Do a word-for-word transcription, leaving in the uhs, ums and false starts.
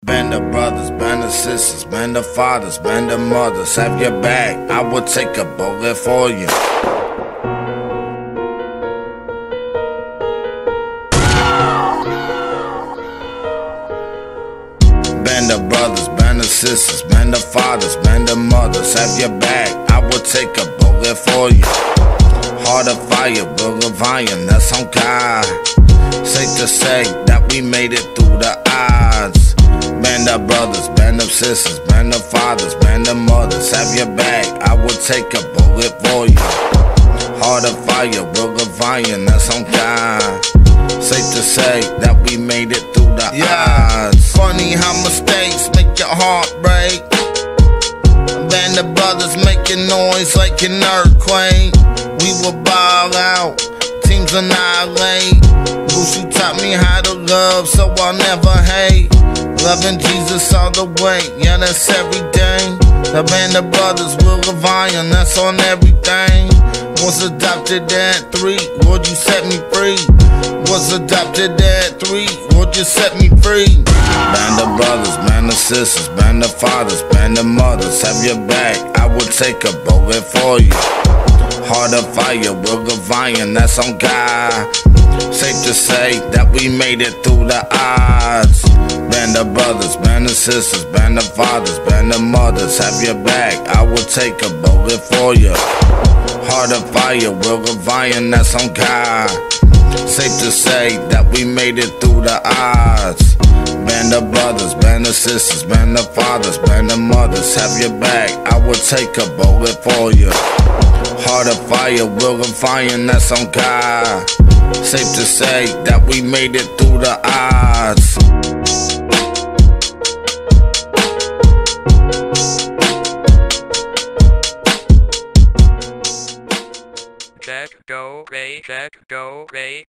Band of brothers, band of sisters, band of fathers, band of mothers, have your back, I will take a bullet for you. Band of brothers, band of sisters, band of fathers, band of mothers, have your back, I will take a bullet for you. Heart of fire, will of iron, that's on God. Safe to say that we made it through the odds. Band of brothers, band of sisters, band of fathers, band of mothers, have your back, I will take a bullet for you. Heart of fire, will of iron, that's on God. Safe to say that we made it through the yeah. odds. Funny how mistakes make your heart break. Band of brothers making noise like an earthquake. We will ball out, teams annihilate. Bushu taught me how to love, so I'll never hate. Loving Jesus all the way, yeah, that's every day. The band of brothers, will of iron, that's on everything. Was adopted at three, Lord, you set me free. Was adopted at three, Lord, you set me free. Band of brothers, band of sisters, band of fathers, band of mothers, have your back, I will take a bullet for you. Heart of fire, will of iron, that's on God. Safe to say that we made it through the odds. Band of brothers, band of sisters, band of fathers, band of mothers, have your back, I will take a bullet for you. Heart of fire, will of iron, that's on God. Safe to say that we made it through the odds. Band of brothers, band of sisters, band of fathers, band of mothers, have your back, I will take a bullet for you. Heart of fire, will of iron, that's on God. Safe to say that we made it through the odds. Check, go, Ray, check, go, Ray.